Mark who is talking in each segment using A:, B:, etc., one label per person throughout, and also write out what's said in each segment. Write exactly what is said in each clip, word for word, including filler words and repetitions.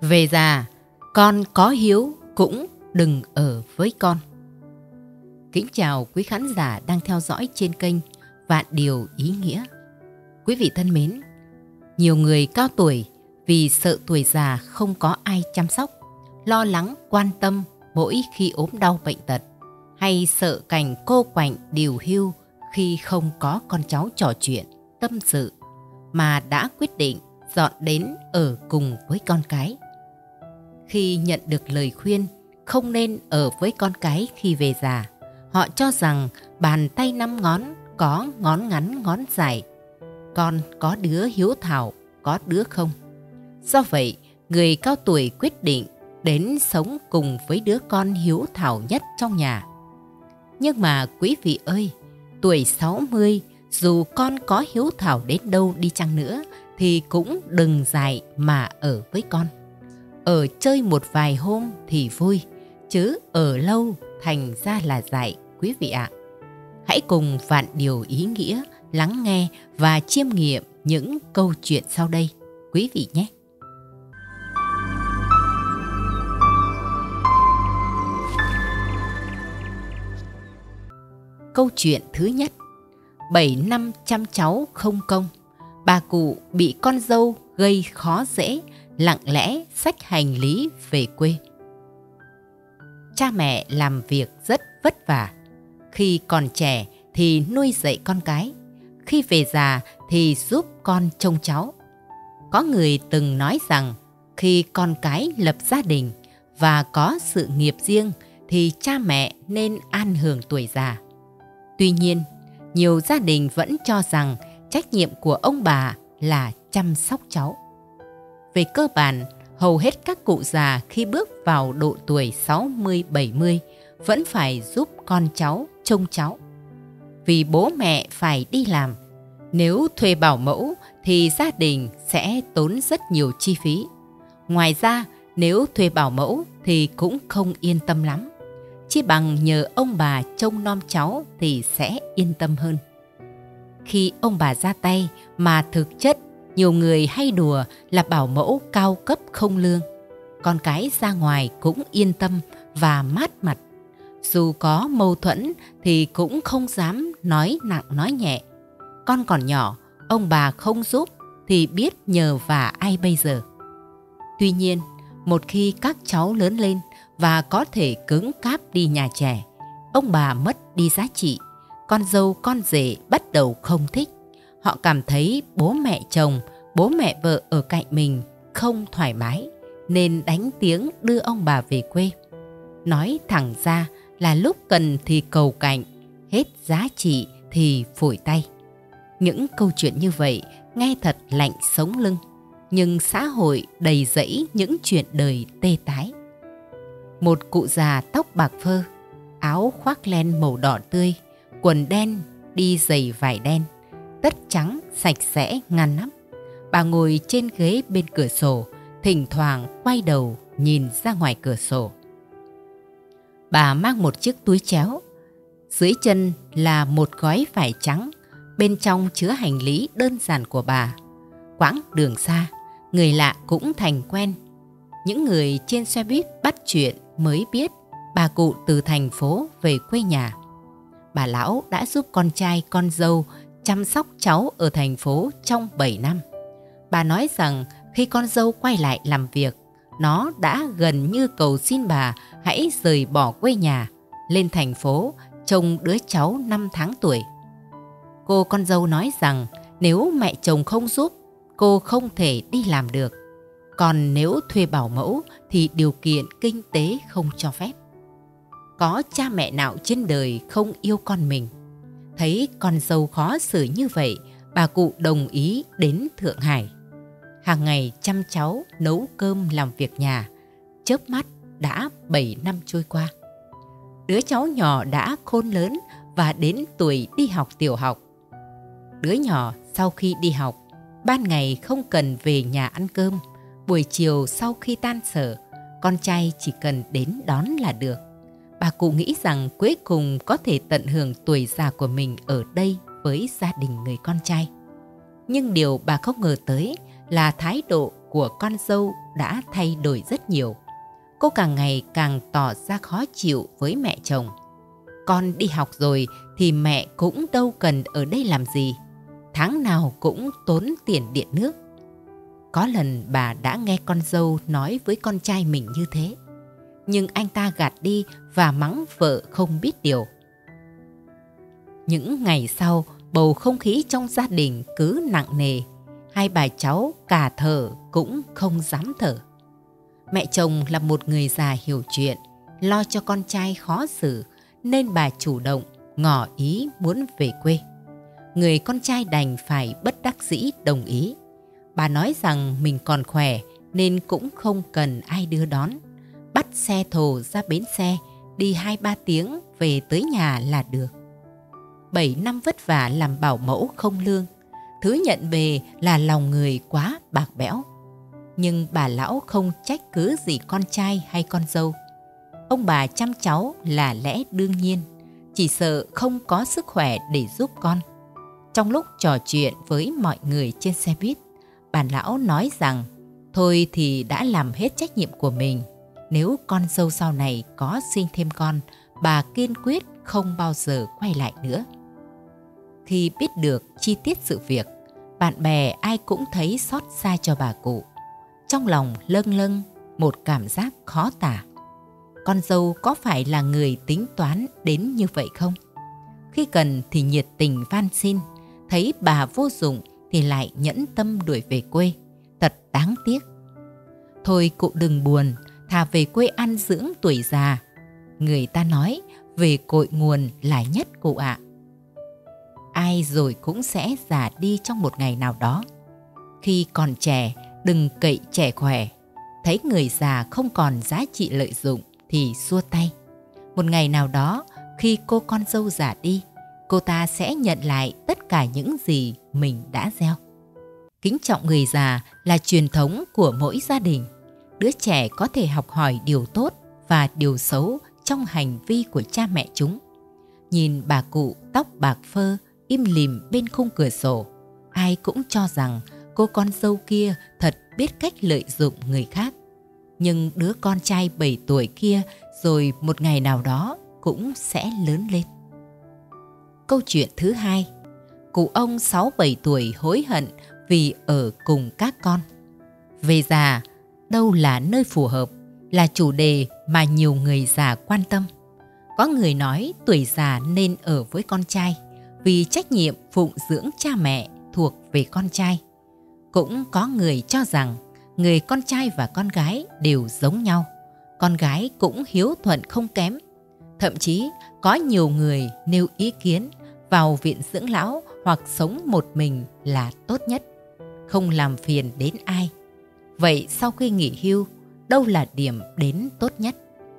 A: Về già, con có hiếu cũng đừng ở với con. Kính chào quý khán giả đang theo dõi trên kênh Vạn Điều Ý Nghĩa. Quý vị thân mến, nhiều người cao tuổi vì sợ tuổi già không có ai chăm sóc, lo lắng quan tâm mỗi khi ốm đau bệnh tật, hay sợ cảnh cô quạnh điều hưu khi không có con cháu trò chuyện, tâm sự, mà đã quyết định dọn đến ở cùng với con cái. Khi nhận được lời khuyên không nên ở với con cái khi về già, họ cho rằng bàn tay năm ngón có ngón ngắn ngón dài, con có đứa hiếu thảo, có đứa không. Do vậy, người cao tuổi quyết định đến sống cùng với đứa con hiếu thảo nhất trong nhà. Nhưng mà quý vị ơi, tuổi sáu mươi, dù con có hiếu thảo đến đâu đi chăng nữa, thì cũng đừng dại mà ở với con. Ở chơi một vài hôm thì vui, chứ ở lâu thành ra là dại quý vị ạ. Hãy cùng Vạn Điều Ý Nghĩa lắng nghe và chiêm nghiệm những câu chuyện sau đây quý vị nhé. Câu chuyện thứ nhất. Bảy năm chăm cháu không công, bà cụ bị con dâu gây khó dễ, lặng lẽ xách hành lý về quê. Cha mẹ làm việc rất vất vả. Khi còn trẻ thì nuôi dạy con cái, khi về già thì giúp con trông cháu. Có người từng nói rằng khi con cái lập gia đình và có sự nghiệp riêng thì cha mẹ nên an hưởng tuổi già. Tuy nhiên, nhiều gia đình vẫn cho rằng trách nhiệm của ông bà là chăm sóc cháu. Về cơ bản, hầu hết các cụ già khi bước vào độ tuổi sáu mươi bảy mươi vẫn phải giúp con cháu trông cháu. Vì bố mẹ phải đi làm, nếu thuê bảo mẫu thì gia đình sẽ tốn rất nhiều chi phí. Ngoài ra, nếu thuê bảo mẫu thì cũng không yên tâm lắm. Chỉ bằng nhờ ông bà trông nom cháu thì sẽ yên tâm hơn. Khi ông bà ra tay mà thực chất nhiều người hay đùa là bảo mẫu cao cấp không lương, con cái ra ngoài cũng yên tâm và mát mặt. Dù có mâu thuẫn thì cũng không dám nói nặng nói nhẹ. Con còn nhỏ, ông bà không giúp thì biết nhờ vả ai bây giờ. Tuy nhiên, một khi các cháu lớn lên và có thể cứng cáp đi nhà trẻ, ông bà mất đi giá trị, con dâu con rể bắt đầu không thích. Họ cảm thấy bố mẹ chồng, bố mẹ vợ ở cạnh mình không thoải mái, nên đánh tiếng đưa ông bà về quê. Nói thẳng ra là lúc cần thì cầu cạnh, hết giá trị thì phủi tay. Những câu chuyện như vậy nghe thật lạnh sống lưng, nhưng xã hội đầy rẫy những chuyện đời tê tái. Một cụ già tóc bạc phơ, áo khoác len màu đỏ tươi, quần đen, đi giày vải đen, tất trắng sạch sẽ ngăn nắp. Bà ngồi trên ghế bên cửa sổ, thỉnh thoảng quay đầu nhìn ra ngoài cửa sổ. Bà mang một chiếc túi chéo, dưới chân là một gói vải trắng, bên trong chứa hành lý đơn giản của bà. Quãng đường xa, người lạ cũng thành quen. Những người trên xe buýt bắt chuyện mới biết bà cụ từ thành phố về quê nhà. Bà lão đã giúp con trai con dâu chăm sóc cháu ở thành phố trong bảy năm. Bà nói rằng khi con dâu quay lại làm việc, nó đã gần như cầu xin bà hãy rời bỏ quê nhà, lên thành phố trông đứa cháu năm tháng tuổi. Cô con dâu nói rằng nếu mẹ chồng không giúp, cô không thể đi làm được. Còn nếu thuê bảo mẫu thì điều kiện kinh tế không cho phép. Có cha mẹ nào trên đời không yêu con mình. Thấy con dâu khó xử như vậy, bà cụ đồng ý đến Thượng Hải. Hàng ngày chăm cháu, nấu cơm, làm việc nhà. Chớp mắt đã bảy năm trôi qua. Đứa cháu nhỏ đã khôn lớn và đến tuổi đi học tiểu học. Đứa nhỏ sau khi đi học, ban ngày không cần về nhà ăn cơm. Buổi chiều sau khi tan sở, con trai chỉ cần đến đón là được. Bà cụ nghĩ rằng cuối cùng có thể tận hưởng tuổi già của mình ở đây với gia đình người con trai. Nhưng điều bà không ngờ tới là thái độ của con dâu đã thay đổi rất nhiều. Cô càng ngày càng tỏ ra khó chịu với mẹ chồng. Con đi học rồi thì mẹ cũng đâu cần ở đây làm gì. Tháng nào cũng tốn tiền điện nước. Có lần bà đã nghe con dâu nói với con trai mình như thế. Nhưng anh ta gạt đi và mắng vợ không biết điều. Những ngày sau, bầu không khí trong gia đình cứ nặng nề. Hai bà cháu cả thở cũng không dám thở. Mẹ chồng là một người già hiểu chuyện, lo cho con trai khó xử, nên bà chủ động ngỏ ý muốn về quê. Người con trai đành phải bất đắc dĩ đồng ý. Bà nói rằng mình còn khỏe nên cũng không cần ai đưa đón. Bắt xe thồ ra bến xe, đi hai ba tiếng về tới nhà là được. Bảy năm vất vả làm bảo mẫu không lương, thứ nhận về là lòng người quá bạc bẽo. Nhưng bà lão không trách cứ gì con trai hay con dâu. Ông bà chăm cháu là lẽ đương nhiên, chỉ sợ không có sức khỏe để giúp con. Trong lúc trò chuyện với mọi người trên xe buýt, bà lão nói rằng thôi thì đã làm hết trách nhiệm của mình. Nếu con dâu sau này có sinh thêm con, bà kiên quyết không bao giờ quay lại nữa. Khi biết được chi tiết sự việc, bạn bè ai cũng thấy xót xa cho bà cụ. Trong lòng lâng lâng một cảm giác khó tả. Con dâu có phải là người tính toán đến như vậy không? Khi cần thì nhiệt tình van xin, thấy bà vô dụng thì lại nhẫn tâm đuổi về quê. Thật đáng tiếc. Thôi cụ đừng buồn, thà về quê ăn dưỡng tuổi già. Người ta nói về cội nguồn là nhất cụ ạ. Ai rồi cũng sẽ già đi trong một ngày nào đó. Khi còn trẻ, đừng cậy trẻ khỏe. Thấy người già không còn giá trị lợi dụng thì xua tay. Một ngày nào đó, khi cô con dâu già đi, cô ta sẽ nhận lại tất cả những gì mình đã gieo. Kính trọng người già là truyền thống của mỗi gia đình. Đứa trẻ có thể học hỏi điều tốt và điều xấu trong hành vi của cha mẹ chúng. Nhìn bà cụ tóc bạc phơ im lìm bên khung cửa sổ, ai cũng cho rằng cô con dâu kia thật biết cách lợi dụng người khác. Nhưng đứa con trai bảy tuổi kia rồi một ngày nào đó cũng sẽ lớn lên. Câu chuyện thứ hai, cụ ông sáu bảy tuổi hối hận vì ở cùng các con. Về già, đâu là nơi phù hợp, là chủ đề mà nhiều người già quan tâm. Có người nói tuổi già nên ở với con trai vì trách nhiệm phụng dưỡng cha mẹ thuộc về con trai. Cũng có người cho rằng người con trai và con gái đều giống nhau. Con gái cũng hiếu thuận không kém. Thậm chí có nhiều người nêu ý kiến vào viện dưỡng lão hoặc sống một mình là tốt nhất, không làm phiền đến ai. Vậy sau khi nghỉ hưu, đâu là điểm đến tốt nhất?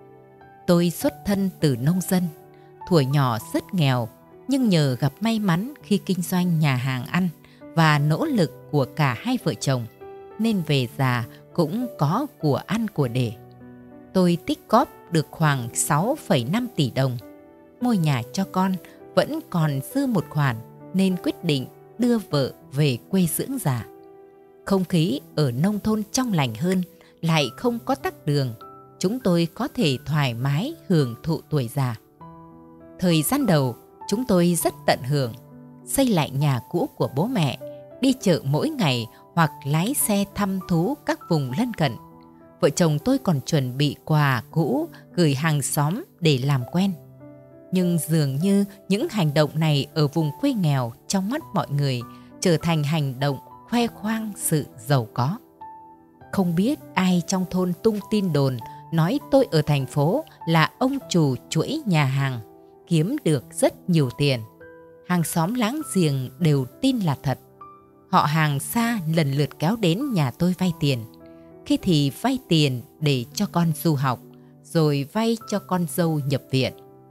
A: Tôi xuất thân từ nông dân, thuở nhỏ rất nghèo, nhưng nhờ gặp may mắn khi kinh doanh nhà hàng ăn và nỗ lực của cả hai vợ chồng, nên về già cũng có của ăn của để. Tôi tích góp được khoảng sáu phẩy năm tỷ đồng. Mua nhà cho con vẫn còn dư một khoản nên quyết định đưa vợ về quê dưỡng già. Không khí ở nông thôn trong lành hơn, lại không có tắc đường. Chúng tôi có thể thoải mái hưởng thụ tuổi già. Thời gian đầu, chúng tôi rất tận hưởng, xây lại nhà cũ của bố mẹ, đi chợ mỗi ngày hoặc lái xe thăm thú các vùng lân cận. Vợ chồng tôi còn chuẩn bị quà cũ gửi hàng xóm để làm quen. Nhưng dường như những hành động này ở vùng quê nghèo trong mắt mọi người trở thành hành động khoe khoang sự giàu có. Không biết ai trong thôn tung tin đồn nói tôi ở thành phố là ông chủ chuỗi nhà hàng, kiếm được rất nhiều tiền. Hàng xóm láng giềng đều tin là thật. Họ hàng xa lần lượt kéo đến nhà tôi vay tiền. Khi thì vay tiền để cho con du học, rồi vay cho con dâu nhập viện.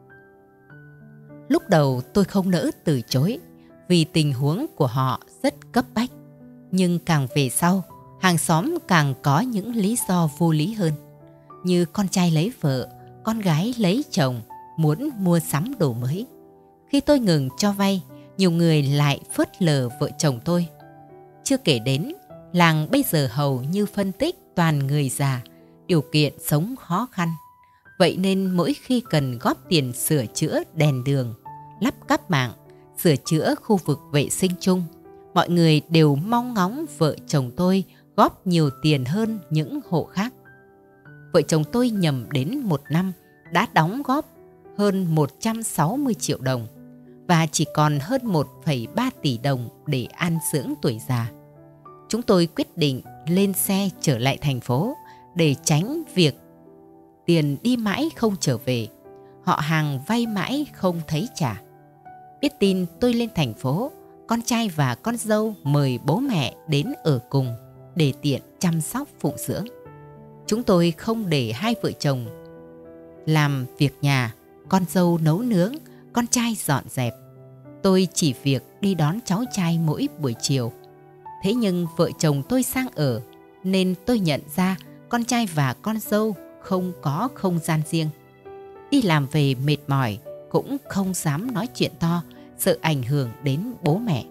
A: Lúc đầu tôi không nỡ từ chối vì tình huống của họ rất cấp bách. Nhưng càng về sau, hàng xóm càng có những lý do vô lý hơn. Như con trai lấy vợ, con gái lấy chồng, muốn mua sắm đồ mới. Khi tôi ngừng cho vay, nhiều người lại phớt lờ vợ chồng tôi. Chưa kể đến Làng bây giờ hầu như phân tích toàn người già, điều kiện sống khó khăn. Vậy nên mỗi khi cần góp tiền sửa chữa đèn đường, lắp cáp mạng, sửa chữa khu vực vệ sinh chung, mọi người đều mong ngóng vợ chồng tôi góp nhiều tiền hơn những hộ khác. Vợ chồng tôi nhầm đến một năm đã đóng góp hơn một trăm sáu mươi triệu đồng và chỉ còn hơn một phẩy ba tỷ đồng để an dưỡng tuổi già. Chúng tôi quyết định lên xe trở lại thành phố để tránh việc tiền đi mãi không trở về, họ hàng vay mãi không thấy trả. Biết tin tôi lên thành phố, con trai và con dâu mời bố mẹ đến ở cùng để tiện chăm sóc phụng dưỡng. Chúng tôi không để hai vợ chồng làm việc nhà, con dâu nấu nướng, con trai dọn dẹp. Tôi chỉ việc đi đón cháu trai mỗi buổi chiều. Thế nhưng vợ chồng tôi sang ở nên tôi nhận ra con trai và con dâu không có không gian riêng. Đi làm về mệt mỏi cũng không dám nói chuyện to, sợ ảnh hưởng đến bố mẹ.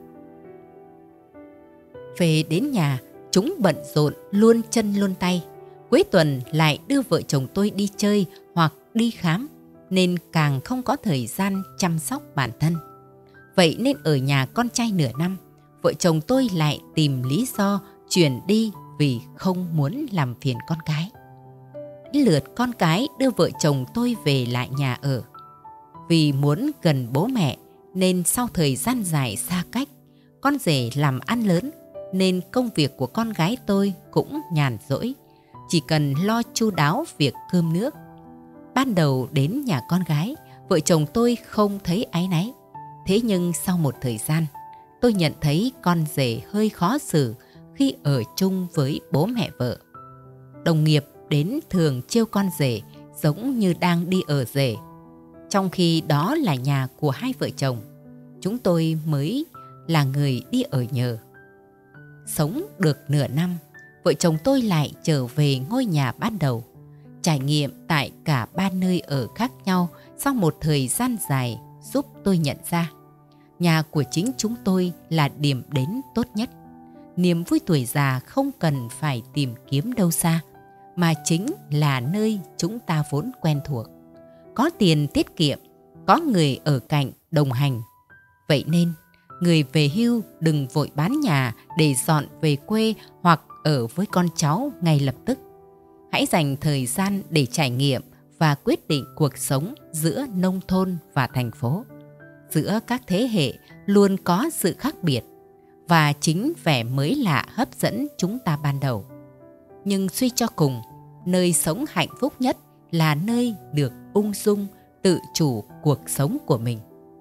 A: Về đến nhà, chúng bận rộn luôn chân luôn tay. Cuối tuần lại đưa vợ chồng tôi đi chơi hoặc đi khám, nên càng không có thời gian chăm sóc bản thân. Vậy nên ở nhà con trai nửa năm, vợ chồng tôi lại tìm lý do chuyển đi vì không muốn làm phiền con cái. Đến lượt con cái đưa vợ chồng tôi về lại nhà ở. Vì muốn gần bố mẹ nên sau thời gian dài xa cách, con rể làm ăn lớn nên công việc của con gái tôi cũng nhàn rỗi, chỉ cần lo chu đáo việc cơm nước. Ban đầu đến nhà con gái, vợ chồng tôi không thấy áy náy. Thế nhưng sau một thời gian, tôi nhận thấy con rể hơi khó xử khi ở chung với bố mẹ vợ. Đồng nghiệp đến thường trêu con rể giống như đang đi ở rể, trong khi đó là nhà của hai vợ chồng. Chúng tôi mới là người đi ở nhờ. Sống được nửa năm, vợ chồng tôi lại trở về ngôi nhà ban đầu. Trải nghiệm tại cả ba nơi ở khác nhau sau một thời gian dài giúp tôi nhận ra nhà của chính chúng tôi là điểm đến tốt nhất. Niềm vui tuổi già không cần phải tìm kiếm đâu xa, mà chính là nơi chúng ta vốn quen thuộc. Có tiền tiết kiệm, có người ở cạnh đồng hành. Vậy nên, người về hưu đừng vội bán nhà để dọn về quê hoặc ở với con cháu ngay lập tức. Hãy dành thời gian để trải nghiệm và quyết định cuộc sống giữa nông thôn và thành phố. Giữa các thế hệ luôn có sự khác biệt, và chính vẻ mới lạ hấp dẫn chúng ta ban đầu. Nhưng suy cho cùng, nơi sống hạnh phúc nhất là nơi được ung dung, tự chủ cuộc sống của mình.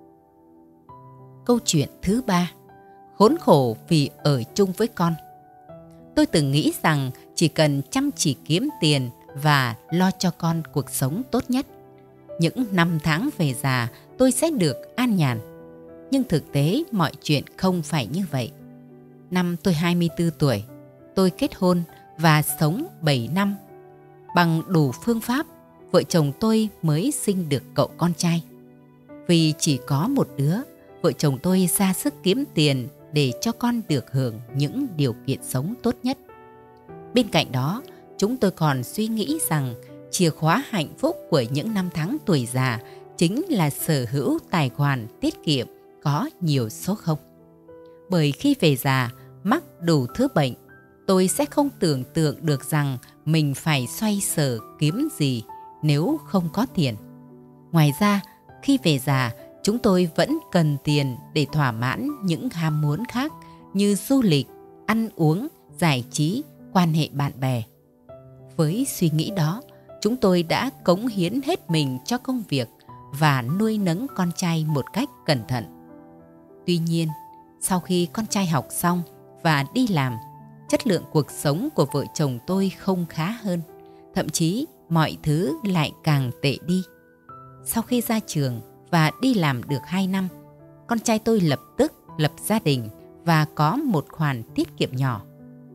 A: Câu chuyện thứ ba, khốn khổ vì ở chung với con. Tôi từng nghĩ rằng chỉ cần chăm chỉ kiếm tiền và lo cho con cuộc sống tốt nhất, những năm tháng về già tôi sẽ được an nhàn. Nhưng thực tế mọi chuyện không phải như vậy. Năm tôi hai mươi tư tuổi, tôi kết hôn và sống bảy năm. Bằng đủ phương pháp, vợ chồng tôi mới sinh được cậu con trai. Vì chỉ có một đứa, vợ chồng tôi ra sức kiếm tiền để cho con được hưởng những điều kiện sống tốt nhất. Bên cạnh đó, chúng tôi còn suy nghĩ rằng chìa khóa hạnh phúc của những năm tháng tuổi già chính là sở hữu tài khoản tiết kiệm có nhiều số không. Bởi khi về già, mắc đủ thứ bệnh, tôi sẽ không tưởng tượng được rằng mình phải xoay sở kiếm gì nếu không có tiền. Ngoài ra, khi về già, chúng tôi vẫn cần tiền để thỏa mãn những ham muốn khác như du lịch, ăn uống, giải trí, quan hệ bạn bè. Với suy nghĩ đó, chúng tôi đã cống hiến hết mình cho công việc và nuôi nấng con trai một cách cẩn thận. Tuy nhiên, sau khi con trai học xong và đi làm, chất lượng cuộc sống của vợ chồng tôi không khá hơn, thậm chí mọi thứ lại càng tệ đi. Sau khi ra trường và đi làm được hai năm, con trai tôi lập tức lập gia đình và có một khoản tiết kiệm nhỏ.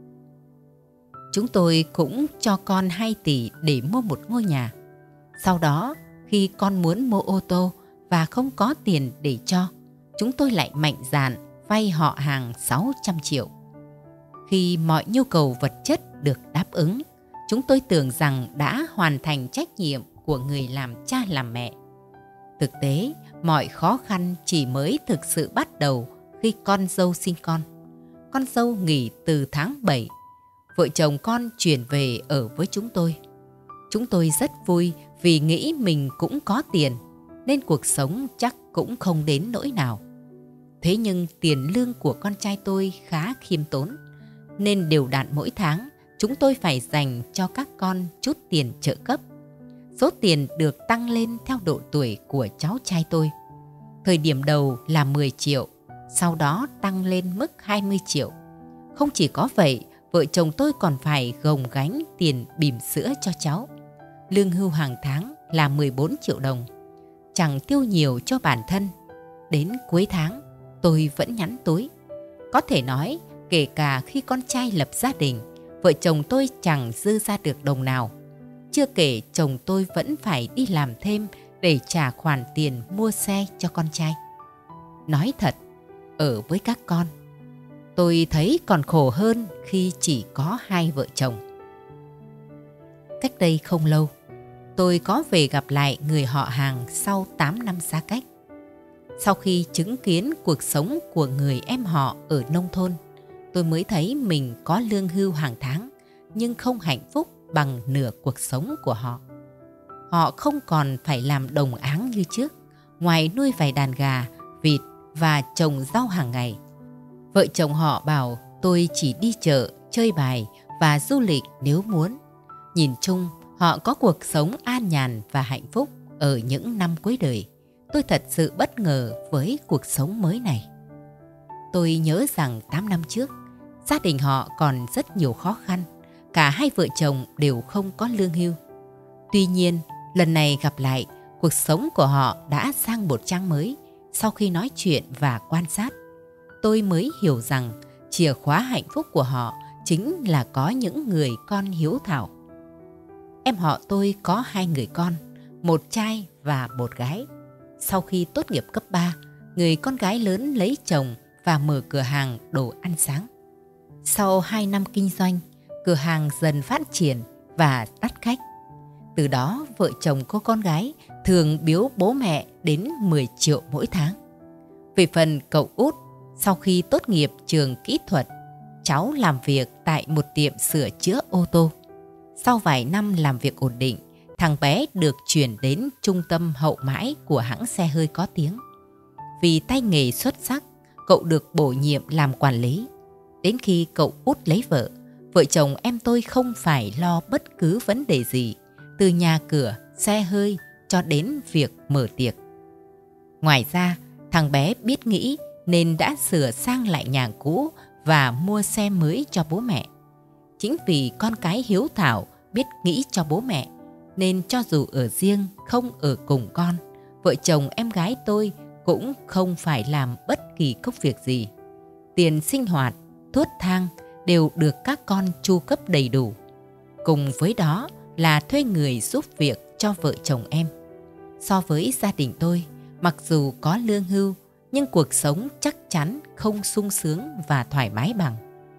A: Chúng tôi cũng cho con hai tỷ để mua một ngôi nhà. Sau đó, khi con muốn mua ô tô và không có tiền để cho, chúng tôi lại mạnh dạn vay họ hàng sáu trăm triệu. Khi mọi nhu cầu vật chất được đáp ứng, chúng tôi tưởng rằng đã hoàn thành trách nhiệm của người làm cha làm mẹ. Thực tế, mọi khó khăn chỉ mới thực sự bắt đầu khi con dâu sinh con. Con dâu nghỉ từ tháng bảy, vợ chồng con chuyển về ở với chúng tôi. Chúng tôi rất vui vì nghĩ mình cũng có tiền, nên cuộc sống chắc cũng không đến nỗi nào. Thế nhưng tiền lương của con trai tôi khá khiêm tốn, nên đều đặn mỗi tháng chúng tôi phải dành cho các con chút tiền trợ cấp. Số tiền được tăng lên theo độ tuổi của cháu trai tôi. Thời điểm đầu là mười triệu, sau đó tăng lên mức hai mươi triệu. Không chỉ có vậy, vợ chồng tôi còn phải gồng gánh tiền bỉm sữa cho cháu. Lương hưu hàng tháng là mười bốn triệu đồng. Chẳng tiêu nhiều cho bản thân. Đến cuối tháng, tôi vẫn nhắn túi. Có thể nói, kể cả khi con trai lập gia đình, vợ chồng tôi chẳng dư ra được đồng nào. Chưa kể chồng tôi vẫn phải đi làm thêm để trả khoản tiền mua xe cho con trai. Nói thật, ở với các con, tôi thấy còn khổ hơn khi chỉ có hai vợ chồng. Cách đây không lâu, tôi có về gặp lại người họ hàng sau tám năm xa cách. Sau khi chứng kiến cuộc sống của người em họ ở nông thôn, tôi mới thấy mình có lương hưu hàng tháng nhưng không hạnh phúc bằng nửa cuộc sống của họ. Họ không còn phải làm đồng áng như trước, ngoài nuôi vài đàn gà, vịt và trồng rau hàng ngày. Vợ chồng họ bảo tôi chỉ đi chợ, chơi bài và du lịch nếu muốn. Nhìn chung, họ có cuộc sống an nhàn và hạnh phúc ở những năm cuối đời. Tôi thật sự bất ngờ với cuộc sống mới này. Tôi nhớ rằng tám năm trước, gia đình họ còn rất nhiều khó khăn. Cả hai vợ chồng đều không có lương hưu. Tuy nhiên, lần này gặp lại, cuộc sống của họ đã sang một trang mới. Sau khi nói chuyện và quan sát, tôi mới hiểu rằng chìa khóa hạnh phúc của họ chính là có những người con hiếu thảo. Em họ tôi có hai người con, một trai và một gái. Sau khi tốt nghiệp cấp ba, người con gái lớn lấy chồng và mở cửa hàng đồ ăn sáng. Sau hai năm kinh doanh, cửa hàng dần phát triển và đắt khách. Từ đó, vợ chồng cô con gái thường biếu bố mẹ đến mười triệu mỗi tháng. Về phần cậu út, sau khi tốt nghiệp trường kỹ thuật, cháu làm việc tại một tiệm sửa chữa ô tô. Sau vài năm làm việc ổn định, thằng bé được chuyển đến trung tâm hậu mãi của hãng xe hơi có tiếng. Vì tay nghề xuất sắc, cậu được bổ nhiệm làm quản lý. Đến khi cậu út lấy vợ, vợ chồng em tôi không phải lo bất cứ vấn đề gì, từ nhà cửa, xe hơi cho đến việc mở tiệc. Ngoài ra, thằng bé biết nghĩ nên đã sửa sang lại nhà cũ và mua xe mới cho bố mẹ. Chính vì con cái hiếu thảo biết nghĩ cho bố mẹ, nên cho dù ở riêng không ở cùng con, vợ chồng em gái tôi cũng không phải làm bất kỳ công việc gì. Tiền sinh hoạt, thuốc thang đều được các con chu cấp đầy đủ. Cùng với đó là thuê người giúp việc cho vợ chồng em. So với gia đình tôi, mặc dù có lương hưu, nhưng cuộc sống chắc chắn không sung sướng và thoải mái bằng.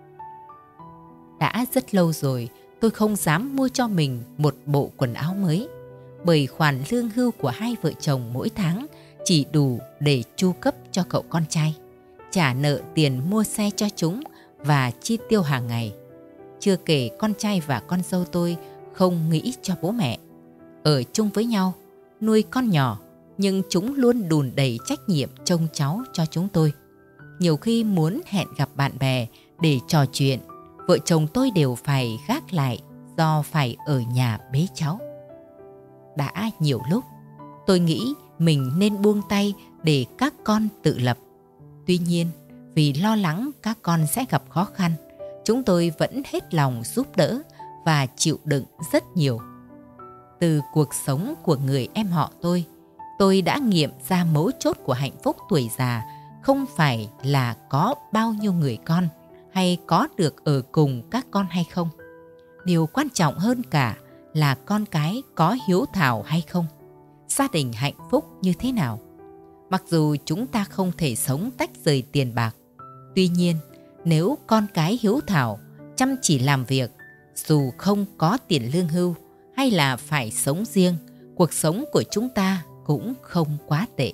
A: Đã rất lâu rồi tôi không dám mua cho mình một bộ quần áo mới, bởi khoản lương hưu của hai vợ chồng mỗi tháng chỉ đủ để chu cấp cho cậu con trai, trả nợ tiền mua xe cho chúng và chi tiêu hàng ngày. Chưa kể con trai và con dâu tôi không nghĩ cho bố mẹ. Ở chung với nhau, nuôi con nhỏ, nhưng chúng luôn đùn đẩy trách nhiệm trông cháu cho chúng tôi. Nhiều khi muốn hẹn gặp bạn bè để trò chuyện, vợ chồng tôi đều phải gác lại do phải ở nhà bế cháu. Đã nhiều lúc, tôi nghĩ mình nên buông tay để các con tự lập. Tuy nhiên, vì lo lắng các con sẽ gặp khó khăn, chúng tôi vẫn hết lòng giúp đỡ và chịu đựng rất nhiều. Từ cuộc sống của người em họ tôi, tôi đã nghiệm ra mấu chốt của hạnh phúc tuổi già không phải là có bao nhiêu người con hay có được ở cùng các con hay không. Điều quan trọng hơn cả là con cái có hiếu thảo hay không, gia đình hạnh phúc như thế nào. Mặc dù chúng ta không thể sống tách rời tiền bạc, tuy nhiên Nếu con cái hiếu thảo, chăm chỉ làm việc, dù không có tiền lương hưu hay là phải sống riêng, cuộc sống của chúng ta cũng không quá tệ.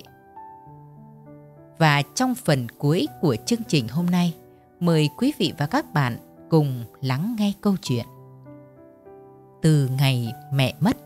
A: Và trong phần cuối của chương trình hôm nay, mời quý vị và các bạn cùng lắng nghe câu chuyện Từ ngày mẹ mất.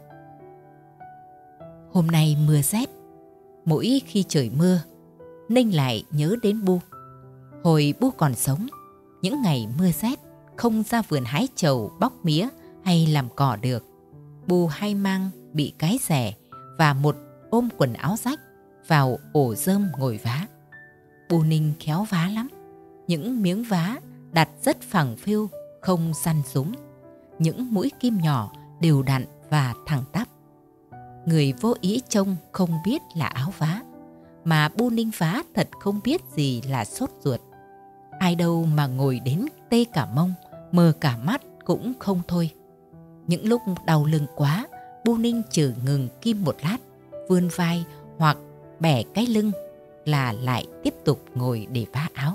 A: Hôm nay mưa rét, mỗi khi trời mưa, Ninh lại nhớ đến Bu. Hồi Bu còn sống, những ngày mưa rét, không ra vườn hái trầu, bóc mía hay làm cỏ được, Bu hay mang bị cái rẻ và một ôm quần áo rách vào ổ rơm ngồi vá. Bu Ninh khéo vá lắm, những miếng vá đặt rất phẳng phiu, không săn súng, những mũi kim nhỏ đều đặn và thẳng tắp. Người vô ý trông không biết là áo vá, mà Bu Ninh vá thật không biết gì là sốt ruột. Ai đâu mà ngồi đến tê cả mông, mờ cả mắt cũng không thôi. Những lúc đau lưng quá, Bu Ninh chử ngừng kim một lát, vươn vai hoặc bẻ cái lưng là lại tiếp tục ngồi để vá áo.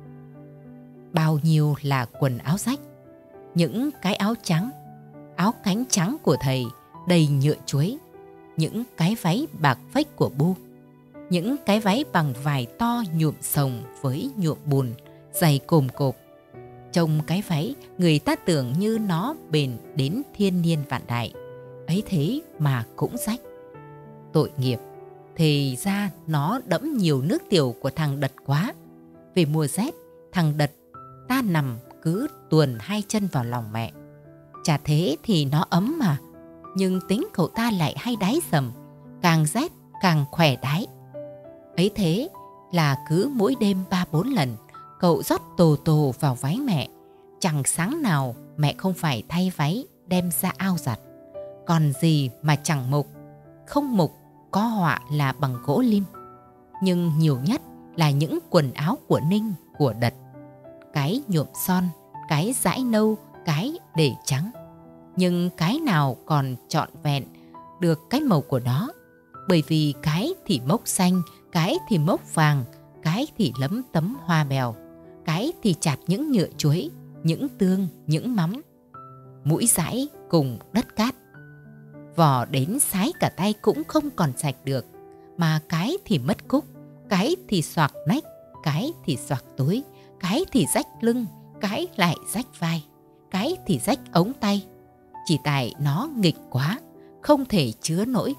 A: Bao nhiêu là quần áo rách, những cái áo trắng, áo cánh trắng của thầy đầy nhựa chuối, những cái váy bạc phách của Bu, những cái váy bằng vải to nhuộm sồng với nhuộm bùn, dày cồm cộp. Trông cái váy người ta tưởng như nó bền đến thiên niên vạn đại, ấy thế mà cũng rách. Tội nghiệp, thì ra nó đẫm nhiều nước tiểu của thằng Đật quá. Về mùa rét, thằng Đật ta nằm cứ tuồn hai chân vào lòng mẹ. Chả thế thì nó ấm mà, nhưng tính cậu ta lại hay đái dầm, càng rét càng khỏe đái. Ấy thế là cứ mỗi đêm ba bốn lần, cậu rót tồ tồ vào váy mẹ. Chẳng sáng nào mẹ không phải thay váy đem ra ao giặt. Còn gì mà chẳng mục, không mục có họa là bằng gỗ lim. Nhưng nhiều nhất là những quần áo của Ninh, của Đật. Cái nhuộm son, cái dãi nâu, cái để trắng. Nhưng cái nào còn trọn vẹn được cái màu của nó. Bởi vì cái thì mốc xanh, cái thì mốc vàng, cái thì lấm tấm hoa bèo, cái thì chặt những nhựa chuối, những tương, những mắm. Mũi dãi cùng đất cát. Vò đến sái cả tay cũng không còn sạch được. Mà cái thì mất cúc, cái thì xoạc nách, cái thì xoạc túi, cái thì rách lưng, cái lại rách vai, cái thì rách ống tay. Chỉ tại nó nghịch quá, không thể chứa nổi.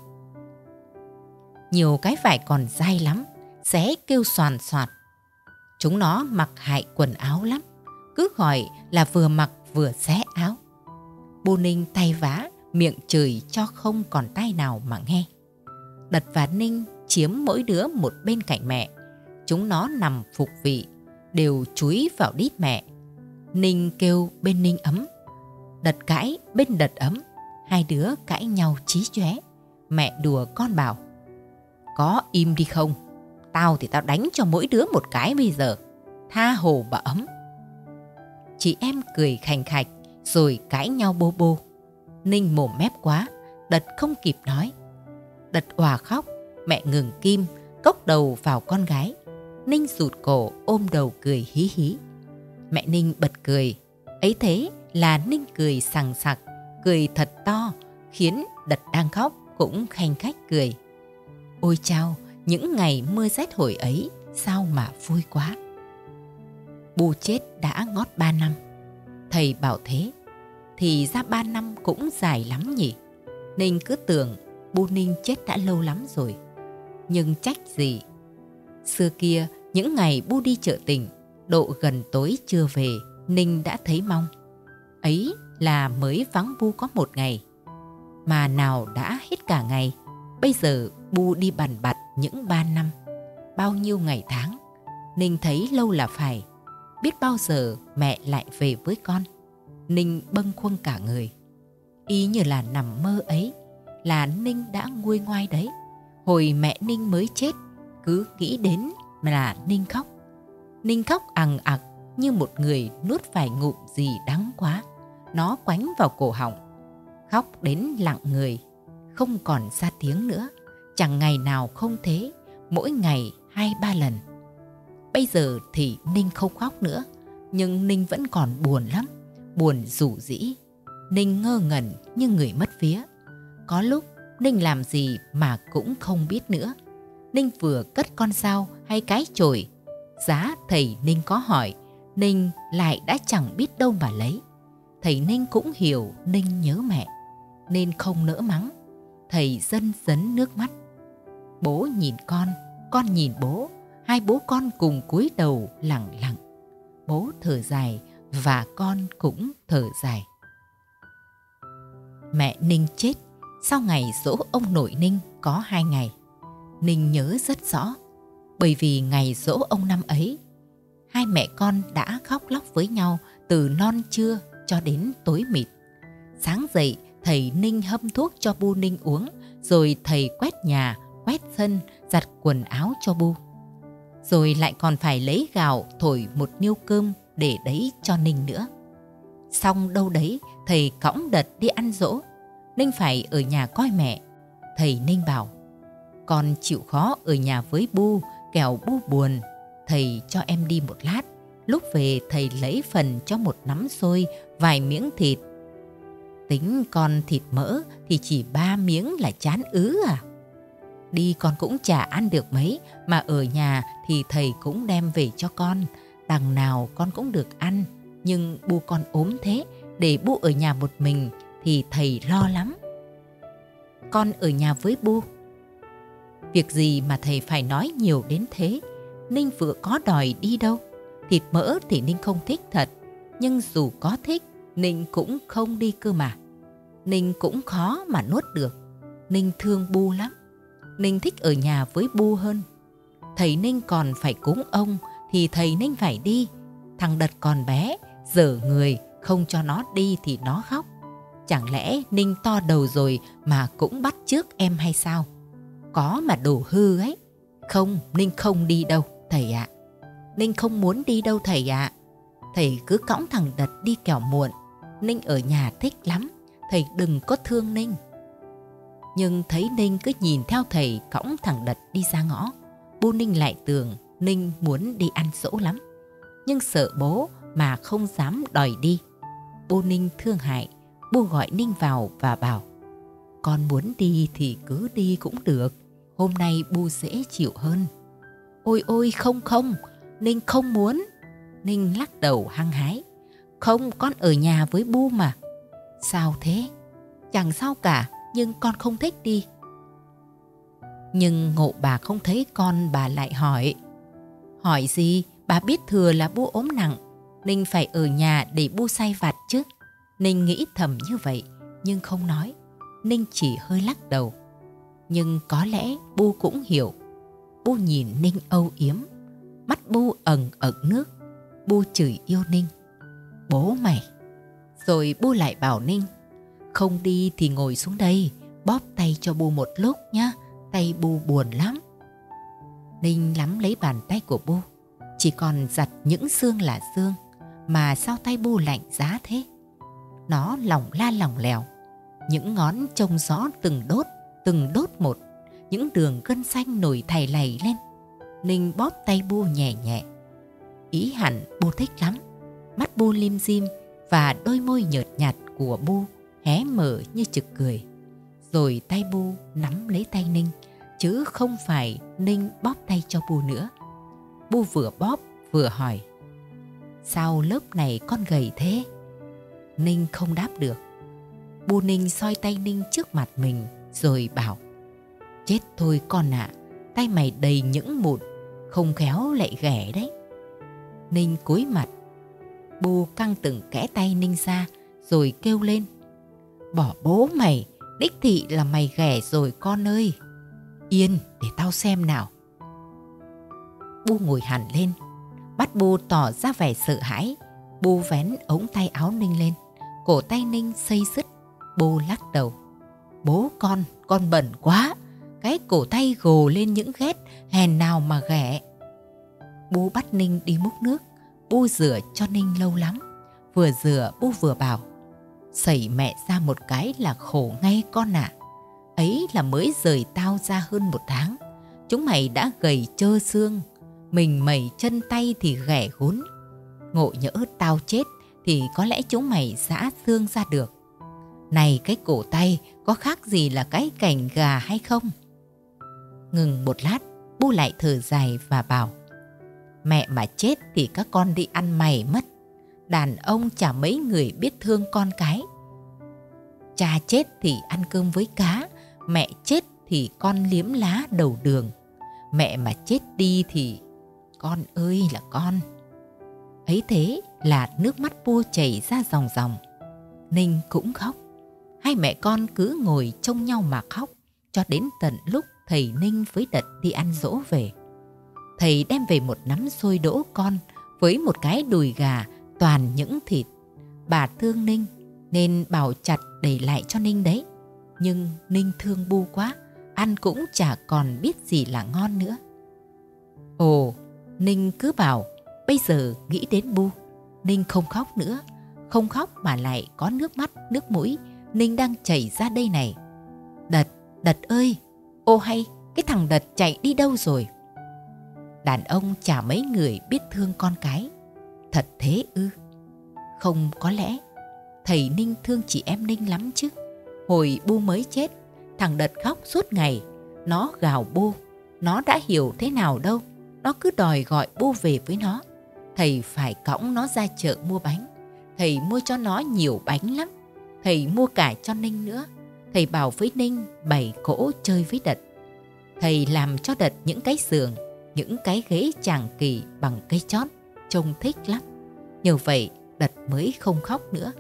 A: Nhiều cái vải còn dai lắm, xé kêu xoàn xoạt. Chúng nó mặc hại quần áo lắm, cứ gọi là vừa mặc vừa xé áo. Bu Ninh tay vá, miệng chửi cho không còn tai nào mà nghe. Đật và Ninh chiếm mỗi đứa một bên cạnh mẹ. Chúng nó nằm phục vị, đều chúi vào đít mẹ. Ninh kêu bên Ninh ấm, Đật cãi bên Đật ấm. Hai đứa cãi nhau chí chóe. Mẹ đùa con bảo, có im đi không? Tao thì tao đánh cho mỗi đứa một cái bây giờ. Tha hồ bà ấm. Chị em cười khành khạch rồi cãi nhau bô bô. Ninh mồm mép quá, Đật không kịp nói. Đật òa khóc, mẹ ngừng kim, cốc đầu vào con gái. Ninh rụt cổ ôm đầu cười hí hí. Mẹ Ninh bật cười, ấy thế là Ninh cười sằng sặc, cười thật to, khiến Đật đang khóc cũng khanh khách cười. Ôi chao, những ngày mưa rét hồi ấy sao mà vui quá. Bu chết đã ngót ba năm. Thầy bảo thế, thì ra ba năm cũng dài lắm nhỉ. Ninh cứ tưởng Bu Ninh chết đã lâu lắm rồi. Nhưng trách gì. Xưa kia, những ngày Bu đi chợ tỉnh, độ gần tối chưa về, Ninh đã thấy mong. Ấy là mới vắng Bu có một ngày. Mà nào đã hết cả ngày. Bây giờ Bu đi bằn bặt những ba năm. Bao nhiêu ngày tháng, Ninh thấy lâu là phải. Biết bao giờ mẹ lại về với con. Ninh bâng khuâng cả người. Y như là nằm mơ ấy, là Ninh đã nguôi ngoai đấy. Hồi mẹ Ninh mới chết, cứ nghĩ đến là Ninh khóc. Ninh khóc ằng ặc như một người nuốt phải ngụm gì đắng quá. Nó quánh vào cổ họng. Khóc đến lặng người, không còn ra tiếng nữa. Chẳng ngày nào không thế, mỗi ngày hai ba lần. Bây giờ thì Ninh không khóc nữa. Nhưng Ninh vẫn còn buồn lắm, buồn rủ rĩ. Ninh ngơ ngẩn như người mất vía. Có lúc Ninh làm gì mà cũng không biết nữa. Ninh vừa cất con dao hay cái chổi, giá thầy Ninh có hỏi, Ninh lại đã chẳng biết đâu mà lấy. Thầy Ninh cũng hiểu Ninh nhớ mẹ, nên không nỡ mắng. Thầy dần dấn nước mắt. Bố nhìn con, con nhìn bố. Hai bố con cùng cúi đầu lặng lặng. Bố thở dài và con cũng thở dài. Mẹ Ninh chết sau ngày giỗ ông nội Ninh có hai ngày. Ninh nhớ rất rõ, bởi vì ngày giỗ ông năm ấy, hai mẹ con đã khóc lóc với nhau từ non trưa cho đến tối mịt. Sáng dậy, thầy Ninh hâm thuốc cho Bu Ninh uống, rồi thầy quét nhà, quét sân, giặt quần áo cho Bu. Rồi lại còn phải lấy gạo thổi một niêu cơm để đấy cho Ninh nữa. Xong đâu đấy, thầy cõng Đật đi ăn giỗ. Ninh phải ở nhà coi mẹ. Thầy Ninh bảo, con chịu khó ở nhà với Bu, kẻo Bu buồn. Thầy cho em đi một lát. Lúc về thầy lấy phần cho một nắm xôi, vài miếng thịt. Tính con thịt mỡ thì chỉ ba miếng là chán ứ à. Đi con cũng chả ăn được mấy, mà ở nhà thì thầy cũng đem về cho con. Đằng nào con cũng được ăn. Nhưng Bu con ốm thế, để Bu ở nhà một mình thì thầy lo lắm. Con ở nhà với Bu. Việc gì mà thầy phải nói nhiều đến thế? Ninh vừa có đòi đi đâu. Thịt mỡ thì Ninh không thích thật, nhưng dù có thích, Ninh cũng không đi cơ mà. Ninh cũng khó mà nuốt được. Ninh thương Bu lắm. Ninh thích ở nhà với Bu hơn. Thầy Ninh còn phải cúng ông thì thầy Ninh phải đi. Thằng Đật còn bé, dở người, không cho nó đi thì nó khóc. Chẳng lẽ Ninh to đầu rồi mà cũng bắt chước em hay sao? Có mà đồ hư ấy. Không, Ninh không đi đâu, thầy ạ. Ninh không muốn đi đâu thầy ạ. Thầy cứ cõng thằng Đật đi kẻo muộn. Ninh ở nhà thích lắm. Thầy đừng có thương Ninh. Nhưng thấy Ninh cứ nhìn theo thầy cõng thằng Đật đi ra ngõ, Bu Ninh lại tưởng Ninh muốn đi ăn dỗ lắm. Nhưng sợ bố mà không dám đòi đi. Bu Ninh thương hại. Bu gọi Ninh vào và bảo, con muốn đi thì cứ đi cũng được. Hôm nay Bu dễ chịu hơn. Ôi ôi không không, Ninh không muốn. Ninh lắc đầu hăng hái. Không, con ở nhà với Bu mà. Sao thế? Chẳng sao cả, nhưng con không thích đi. Nhưng ngộ bà không thấy con, bà lại hỏi. Hỏi gì? Bà biết thừa là Bu ốm nặng. Ninh phải ở nhà để Bu sai vặt chứ. Ninh nghĩ thầm như vậy, nhưng không nói. Ninh chỉ hơi lắc đầu. Nhưng có lẽ Bu cũng hiểu. Bu nhìn Ninh âu yếm. Mắt Bu ẩn ẩn nước. Bu chửi yêu Ninh. Bố mày. Rồi Bu lại bảo Ninh, không đi thì ngồi xuống đây, bóp tay cho Bu một lúc nhá. Tay Bu buồn lắm. Ninh nắm lấy bàn tay của Bu. Chỉ còn giặt những xương là xương, mà sao tay Bu lạnh giá thế? Nó lỏng la lỏng lẻo. Những ngón trông rõ từng đốt, từng đốt một. Những đường gân xanh nổi thảy lầy lên. Ninh bóp tay Bu nhẹ nhẹ. Ý hẳn Bu thích lắm. Mắt Bu lim dim và đôi môi nhợt nhạt của Bu hé mở như trực cười. Rồi tay Bu nắm lấy tay Ninh, chứ không phải Ninh bóp tay cho Bu nữa. Bu vừa bóp vừa hỏi, sao lớp này con gầy thế? Ninh không đáp được. Bu Ninh soi tay Ninh trước mặt mình rồi bảo, chết thôi con ạ, à, tay mày đầy những mụn, không khéo lại ghẻ đấy. Ninh cúi mặt. Bu căng từng kẽ tay Ninh ra rồi kêu lên, bỏ bố mày, đích thị là mày ghẻ rồi con ơi. Yên để tao xem nào. Bu ngồi hẳn lên. Bắt Bu tỏ ra vẻ sợ hãi. Bu vén ống tay áo Ninh lên. Cổ tay Ninh xây xứt. Bu lắc đầu. Bố con, con bẩn quá. Cái cổ tay gồ lên những ghét, hèn nào mà ghẻ. Bu bắt Ninh đi múc nước. Bu rửa cho Ninh lâu lắm. Vừa rửa Bu vừa bảo, sẩy mẹ ra một cái là khổ ngay con ạ. À. Ấy là mới rời tao ra hơn một tháng. Chúng mày đã gầy trơ xương. Mình mẩy chân tay thì ghẻ gún. Ngộ nhỡ tao chết thì có lẽ chúng mày giã xương ra được. Này cái cổ tay có khác gì là cái cành gà hay không? Ngừng một lát, Bu lại thở dài và bảo: Mẹ mà chết thì các con đi ăn mày mất. Đàn ông chả mấy người biết thương con cái. Cha chết thì ăn cơm với cá, mẹ chết thì con liếm lá đầu đường. Mẹ mà chết đi thì... Con ơi là con. Ấy thế là nước mắt Bu chảy ra ròng ròng. Ninh cũng khóc. Hai mẹ con cứ ngồi trông nhau mà khóc cho đến tận lúc thầy Ninh với Đật đi ăn dỗ về. Thầy đem về một nắm xôi đỗ con với một cái đùi gà toàn những thịt. Bà thương Ninh nên bảo chặt để lại cho Ninh đấy. Nhưng Ninh thương Bu quá, ăn cũng chả còn biết gì là ngon nữa. Ồ, Ninh cứ bảo bây giờ nghĩ đến Bu. Ninh không khóc nữa. Không khóc mà lại có nước mắt, nước mũi Ninh đang chảy ra đây này. Đật, Đật ơi! Ô hay, cái thằng Đật chạy đi đâu rồi? Đàn ông chả mấy người biết thương con cái. Thật thế ư? Không, có lẽ thầy Ninh thương chị em Ninh lắm chứ. Hồi Bu mới chết, thằng Đật khóc suốt ngày. Nó gào Bu. Nó đã hiểu thế nào đâu. Nó cứ đòi gọi Bu về với nó. Thầy phải cõng nó ra chợ mua bánh. Thầy mua cho nó nhiều bánh lắm. Thầy mua cả cho Ninh nữa. Thầy bảo với Ninh bày cỗ chơi với Đật. Thầy làm cho Đật những cái giường, những cái ghế chàng kỳ bằng cây chót, trông thích lắm. Nhờ vậy Đật mới không khóc nữa.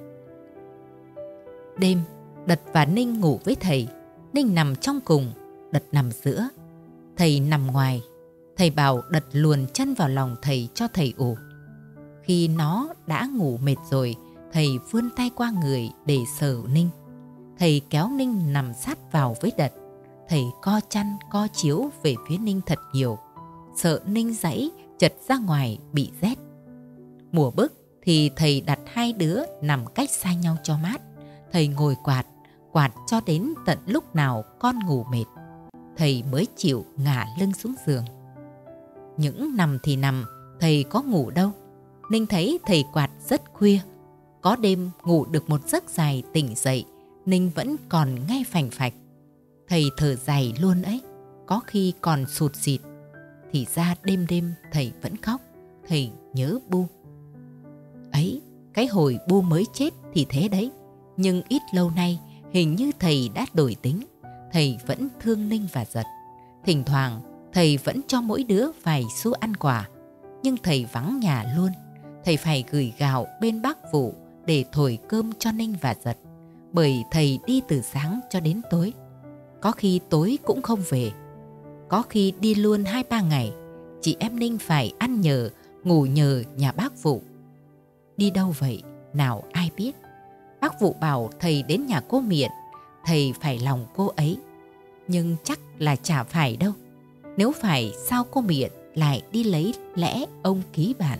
A: Đêm, Đật và Ninh ngủ với thầy. Ninh nằm trong cùng, Đật nằm giữa. Thầy nằm ngoài. Thầy bảo Đật luồn chân vào lòng thầy cho thầy ủ. Khi nó đã ngủ mệt rồi, thầy vươn tay qua người để sờ Ninh. Thầy kéo Ninh nằm sát vào với Đật. Thầy co chăn, co chiếu về phía Ninh thật nhiều, sợ Ninh giãy chật ra ngoài bị rét. Mùa bức thì thầy đặt hai đứa nằm cách xa nhau cho mát. Thầy ngồi quạt, quạt cho đến tận lúc nào con ngủ mệt, thầy mới chịu ngả lưng xuống giường. Những nằm thì nằm, thầy có ngủ đâu. Ninh thấy thầy quạt rất khuya. Có đêm ngủ được một giấc dài tỉnh dậy, Ninh vẫn còn nghe phành phạch. Thầy thở dài luôn ấy, có khi còn sụt sịt. Thì ra đêm đêm thầy vẫn khóc, thầy nhớ Bu. Ấy, cái hồi Bu mới chết thì thế đấy. Nhưng ít lâu nay hình như thầy đã đổi tính. Thầy vẫn thương Ninh và Giật. Thỉnh thoảng thầy vẫn cho mỗi đứa vài xu ăn quà. Nhưng thầy vắng nhà luôn. Thầy phải gửi gạo bên bác Vụ để thổi cơm cho Ninh và Giật. Bởi thầy đi từ sáng cho đến tối. Có khi tối cũng không về. Có khi đi luôn hai ba ngày. Chị em Ninh phải ăn nhờ, ngủ nhờ nhà bác Vụ. Đi đâu vậy? Nào ai biết. Bác Vụ bảo thầy đến nhà cô Miện, thầy phải lòng cô ấy. Nhưng chắc là chả phải đâu. Nếu phải sao cô Miện lại đi lấy lẽ ông ký bản.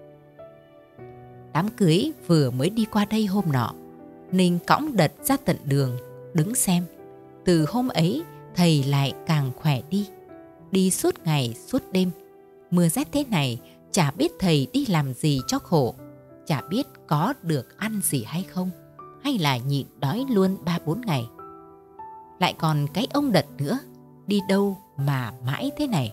A: Đám cưới vừa mới đi qua đây hôm nọ. Ninh cõng Đật ra tận đường, đứng xem. Từ hôm ấy thầy lại càng khỏe đi. Đi suốt ngày suốt đêm. Mưa rét thế này chả biết thầy đi làm gì cho khổ. Chả biết có được ăn gì hay không, hay là nhịn đói luôn ba bốn ngày. Lại còn cái ông Đật nữa, đi đâu mà mãi thế này.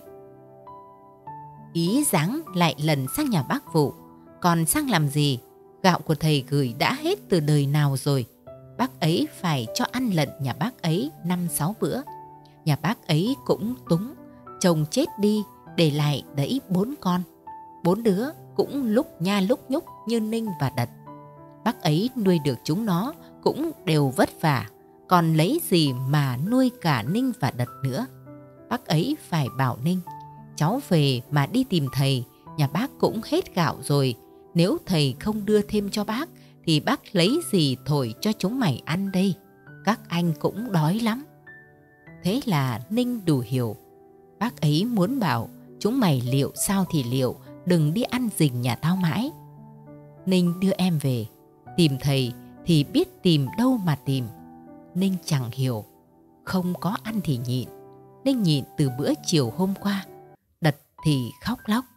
A: Ý dáng lại lần sang nhà bác Vụ. Còn sang làm gì? Gạo của thầy gửi đã hết từ đời nào rồi. Bác ấy phải cho ăn lận nhà bác ấy năm sáu bữa. Nhà bác ấy cũng túng. Chồng chết đi để lại đấy bốn con. Bốn đứa cũng lúc nha lúc nhúc như Ninh và Đật. Bác ấy nuôi được chúng nó cũng đều vất vả. Còn lấy gì mà nuôi cả Ninh và Đật nữa. Bác ấy phải bảo Ninh: cháu về mà đi tìm thầy, nhà bác cũng hết gạo rồi. Nếu thầy không đưa thêm cho bác thì bác lấy gì thổi cho chúng mày ăn đây. Các anh cũng đói lắm. Thế là Ninh đủ hiểu. Bác ấy muốn bảo chúng mày liệu sao thì liệu, đừng đi ăn rình nhà tao mãi. Ninh đưa em về. Tìm thầy thì biết tìm đâu mà tìm. Ninh chẳng hiểu. Không có ăn thì nhịn. Ninh nhịn từ bữa chiều hôm qua. Đật thì khóc lóc.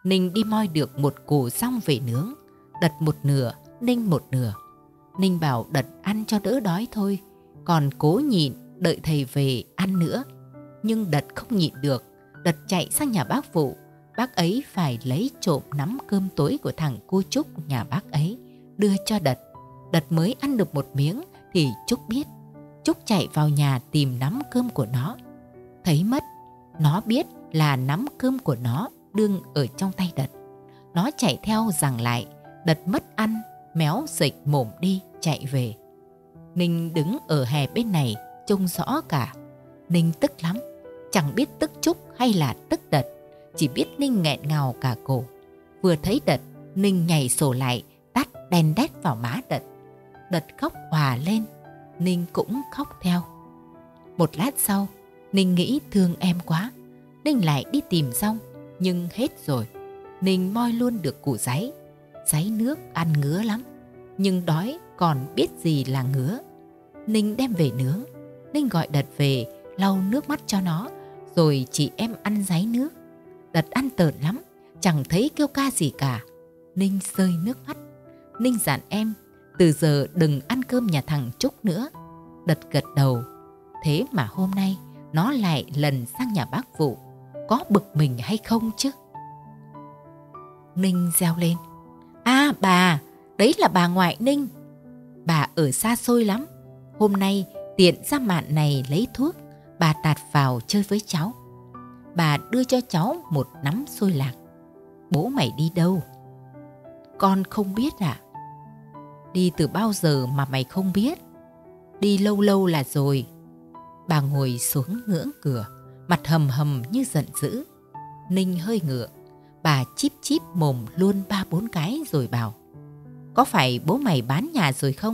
A: Ninh đi moi được một củ rong về nướng. Đật một nửa, Ninh một nửa. Ninh bảo Đật ăn cho đỡ đói thôi, còn cố nhịn đợi thầy về ăn nữa. Nhưng Đật không nhịn được. Đật chạy sang nhà bác Vụ. Bác ấy phải lấy trộm nắm cơm tối của thằng cu Trúc nhà bác ấy, đưa cho Đật. Đật mới ăn được một miếng thì Trúc biết. Trúc chạy vào nhà tìm nắm cơm của nó. Thấy mất, nó biết là nắm cơm của nó đương ở trong tay Đật. Nó chạy theo giằng lại. Đật mất ăn, méo dịch mồm đi chạy về. Ninh đứng ở hè bên này trông rõ cả. Ninh tức lắm, chẳng biết tức Trúc hay là tức Đật, chỉ biết Ninh nghẹn ngào cả cổ. Vừa thấy Đật, Ninh nhảy sổ lại, tát đen đét vào má Đật. Đật khóc òa lên, Ninh cũng khóc theo. Một lát sau, Ninh nghĩ thương em quá. Ninh lại đi tìm rong, nhưng hết rồi. Ninh moi luôn được củ ráy. Ráy nước ăn ngứa lắm, nhưng đói còn biết gì là ngứa. Ninh đem về nướng. Ninh gọi Đật về lau nước mắt cho nó, rồi chị em ăn ráy nước. Đật ăn tợn lắm, chẳng thấy kêu ca gì cả. Ninh rơi nước mắt. Ninh dặn em từ giờ đừng ăn cơm nhà thằng Trúc nữa. Đật gật đầu. Thế mà hôm nay nó lại lần sang nhà bác Vụ. Có bực mình hay không chứ? Ninh reo lên. À bà, đấy là bà ngoại Ninh. Bà ở xa xôi lắm. Hôm nay tiện ra mạn này lấy thuốc, bà tạt vào chơi với cháu. Bà đưa cho cháu một nắm xôi lạc. Bố mày đi đâu? Con không biết ạ. À? Đi từ bao giờ mà mày không biết? Đi lâu lâu là rồi. Bà ngồi xuống ngưỡng cửa, mặt hầm hầm như giận dữ. Ninh hơi ngượng. Bà chíp chíp mồm luôn ba bốn cái rồi bảo. Có phải bố mày bán nhà rồi không?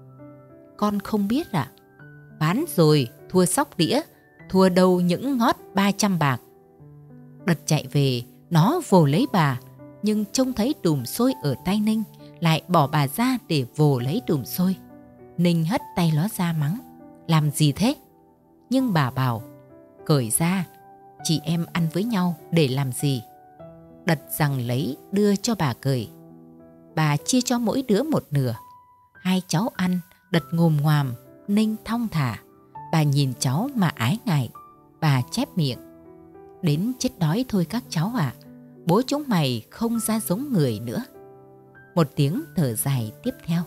A: Con không biết ạ. À? Bán rồi, thua sóc đĩa, thua đâu những ngót ba trăm bạc. Đật chạy về, nó vồ lấy bà, nhưng trông thấy đùm xôi ở tay Ninh, lại bỏ bà ra để vồ lấy đùm xôi. Ninh hất tay nó ra mắng. Làm gì thế? Nhưng bà bảo, cởi ra, chị em ăn với nhau để làm gì? Đật rằng lấy đưa cho bà cởi. Bà chia cho mỗi đứa một nửa. Hai cháu ăn, Đật ngồm ngoàm, Ninh thong thả. Bà nhìn cháu mà ái ngại. Bà chép miệng. Đến chết đói thôi các cháu ạ. À. Bố chúng mày không ra giống người nữa. Một tiếng thở dài tiếp theo.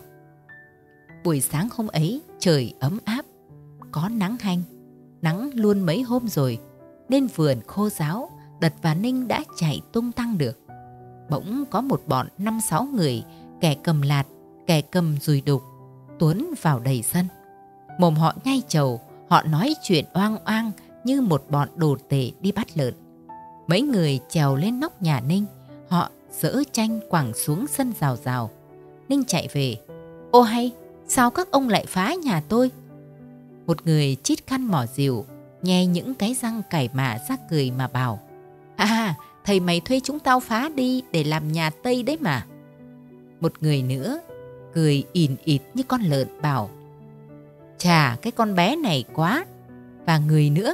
A: Buổi sáng hôm ấy trời ấm áp, có nắng hanh. Nắng luôn mấy hôm rồi, nên vườn khô ráo. Đật và Ninh đã chạy tung tăng được. Bỗng có một bọn năm sáu người, kẻ cầm lạt, kẻ cầm dùi đục, tuốn vào đầy sân. Mồm họ nhai trầu, họ nói chuyện oang oang như một bọn đồ tể đi bắt lợn. Mấy người trèo lên nóc nhà Ninh, họ dỡ tranh quẳng xuống sân rào rào. Ninh chạy về. Ô hay, sao các ông lại phá nhà tôi? Một người chít khăn mỏ rìu, nhe những cái răng cải mạ ra cười mà bảo. À, thầy mày thuê chúng tao phá đi để làm nhà Tây đấy mà. Một người nữa cười ỉn ịt như con lợn bảo. Chà, cái con bé này quá. Và người nữa.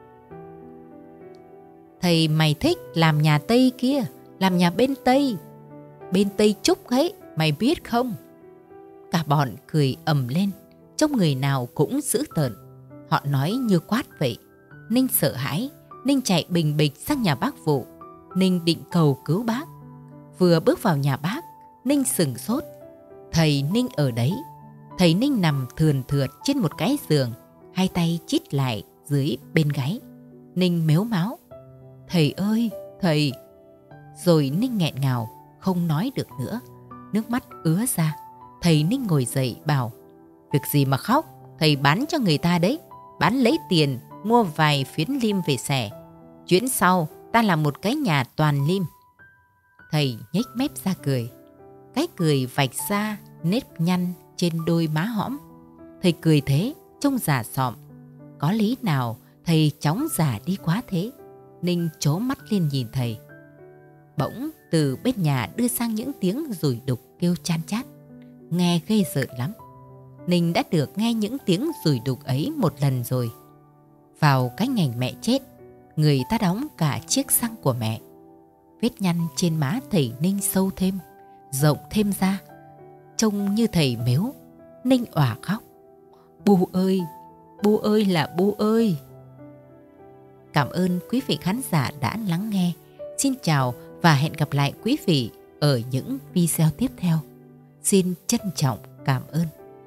A: Thầy mày thích làm nhà Tây kia, làm nhà bên Tây. Bên Tây Trúc ấy, mày biết không? Cả bọn cười ầm lên, trông người nào cũng dữ tợn. Họ nói như quát vậy. Ninh sợ hãi, Ninh chạy bình bịch sang nhà bác Vụ. Ninh định cầu cứu bác. Vừa bước vào nhà bác, Ninh sửng sốt. Thầy Ninh ở đấy. Thầy Ninh nằm thườn thượt trên một cái giường, hai tay chít lại dưới bên gáy. Ninh mếu máo. Thầy ơi, thầy. Rồi Ninh nghẹn ngào, không nói được nữa. Nước mắt ứa ra. Thầy Ninh ngồi dậy bảo. Việc gì mà khóc, thầy bán cho người ta đấy. Bán lấy tiền, mua vài phiến lim về xẻ. Chuyến sau, ta làm một cái nhà toàn lim. Thầy nhếch mép ra cười. Cái cười vạch ra nếp nhăn trên đôi má hõm. Thầy cười thế, trông già sọm. Có lý nào thầy chóng già đi quá thế? Ninh trố mắt lên nhìn thầy. Bỗng từ bên nhà đưa sang những tiếng rủi đục kêu chan chát. Nghe ghê rợn lắm. Ninh đã được nghe những tiếng rủi đục ấy một lần rồi. Vào cái ngày mẹ chết, người ta đóng cả chiếc xăng của mẹ. Vết nhăn trên má thầy Ninh sâu thêm, rộng thêm ra, trông như thầy mếu. Ninh òa khóc: Bu ơi, Bu ơi là Bu ơi. Cảm ơn quý vị khán giả đã lắng nghe. Xin chào và hẹn gặp lại quý vị ở những video tiếp theo. Xin trân trọng cảm ơn.